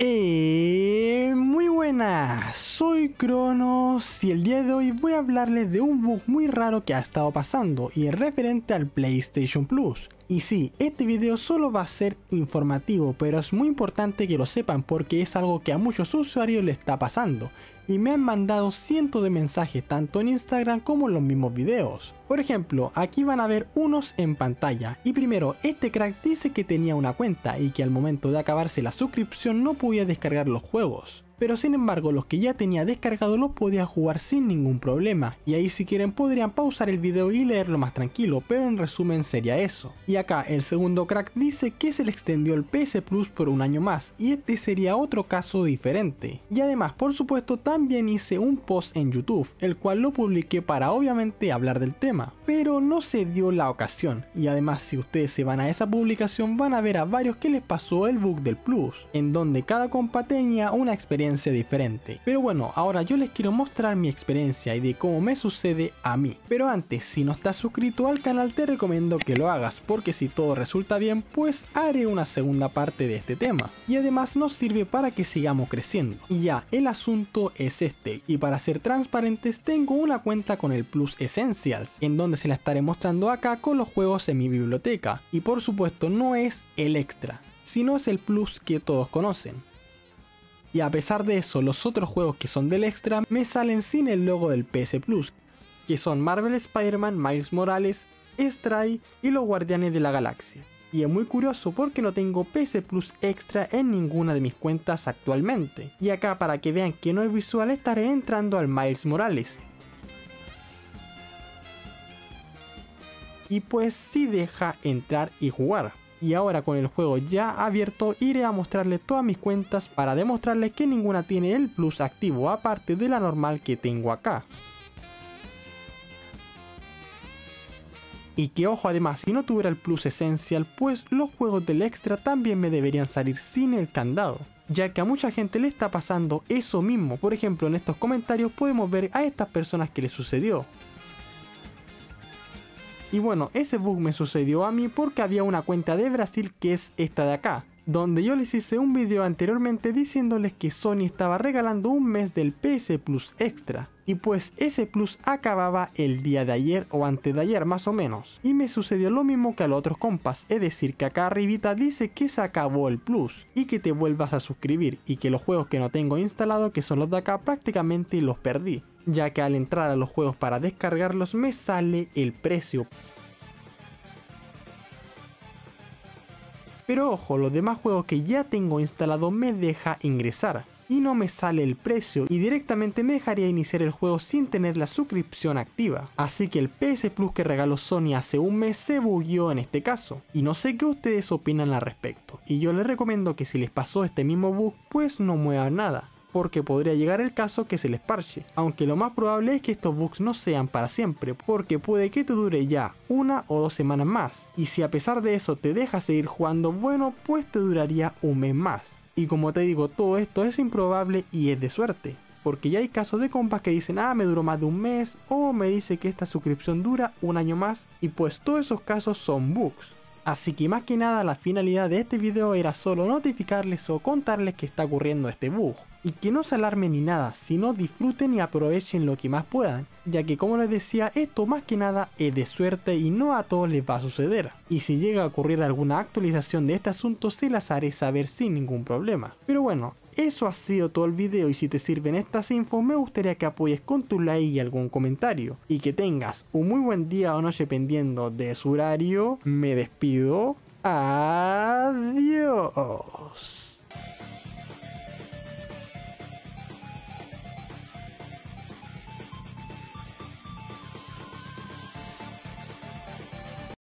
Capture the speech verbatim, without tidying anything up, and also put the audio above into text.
Eh, muy buenas, soy Cronos y el día de hoy voy a hablarles de un bug muy raro que ha estado pasando y es referente al PlayStation Plus. Y sí, este video solo va a ser informativo, pero es muy importante que lo sepan porque es algo que a muchos usuarios le está pasando y me han mandado cientos de mensajes tanto en Instagram como en los mismos videos. Por ejemplo, aquí van a ver unos en pantalla y primero este crack dice que tenía una cuenta y que al momento de acabarse la suscripción no podía descargar los juegos. Pero sin embargo los que ya tenía descargado los podía jugar sin ningún problema, y ahí si quieren podrían pausar el video y leerlo más tranquilo, pero en resumen sería eso. Y acá el segundo crack dice que se le extendió el P S Plus por un año más, y este sería otro caso diferente. Y además por supuesto también hice un post en YouTube, el cual lo publiqué para obviamente hablar del tema, pero no se dio la ocasión, y además si ustedes se van a esa publicación van a ver a varios que les pasó el bug del Plus, en donde cada compa tenía una experiencia diferente. Pero bueno, ahora yo les quiero mostrar mi experiencia y de cómo me sucede a mí. Pero antes, si no estás suscrito al canal te recomiendo que lo hagas, porque si todo resulta bien pues haré una segunda parte de este tema. Y además nos sirve para que sigamos creciendo. Y ya, el asunto es este, y para ser transparentes tengo una cuenta con el Plus Essentials, en donde se la estaré mostrando acá con los juegos en mi biblioteca. Y por supuesto no es el extra, sino es el Plus que todos conocen. Y a pesar de eso, los otros juegos que son del extra me salen sin el logo del P S Plus, que son Marvel Spider-Man, Miles Morales, Stray y los Guardianes de la Galaxia. Y es muy curioso porque no tengo P S Plus extra en ninguna de mis cuentas actualmente. Y acá para que vean que no es visual estaré entrando al Miles Morales. Y pues sí deja entrar y jugar. Y ahora con el juego ya abierto iré a mostrarles todas mis cuentas para demostrarles que ninguna tiene el Plus activo aparte de la normal que tengo acá. Y que ojo, además si no tuviera el Plus Essential pues los juegos del extra también me deberían salir sin el candado, ya que a mucha gente le está pasando eso mismo. Por ejemplo, en estos comentarios podemos ver a estas personas que les sucedió. Y bueno, ese bug me sucedió a mí porque había una cuenta de Brasil que es esta de acá, donde yo les hice un video anteriormente diciéndoles que Sony estaba regalando un mes del P S Plus extra. Y pues ese Plus acababa el día de ayer o antes de ayer más o menos. Y me sucedió lo mismo que a los otros compas, es decir que acá arribita dice que se acabó el Plus y que te vuelvas a suscribir, y que los juegos que no tengo instalado, que son los de acá, prácticamente los perdí, ya que al entrar a los juegos para descargarlos me sale el precio. Pero ojo, los demás juegos que ya tengo instalado me deja ingresar y no me sale el precio, y directamente me dejaría iniciar el juego sin tener la suscripción activa. Así que el P S Plus que regaló Sony hace un mes se bugueó en este caso, y no sé qué ustedes opinan al respecto, y yo les recomiendo que si les pasó este mismo bug pues no muevan nada, porque podría llegar el caso que se les parche, aunque lo más probable es que estos bugs no sean para siempre, porque puede que te dure ya una o dos semanas más, y si a pesar de eso te deja seguir jugando, bueno pues te duraría un mes más. Y como te digo, todo esto es improbable y es de suerte, porque ya hay casos de compas que dicen ah me duró más de un mes, o me dice que esta suscripción dura un año más, y pues todos esos casos son bugs. Así que más que nada la finalidad de este video era solo notificarles o contarles que está ocurriendo este bug. Y que no se alarmen ni nada, sino disfruten y aprovechen lo que más puedan, ya que como les decía, esto más que nada es de suerte y no a todos les va a suceder. Y si llega a ocurrir alguna actualización de este asunto se las haré saber sin ningún problema. Pero bueno, eso ha sido todo el video, y si te sirven estas infos me gustaría que apoyes con tu like y algún comentario. Y que tengas un muy buen día o noche dependiendo de su horario. Me despido. Adiós.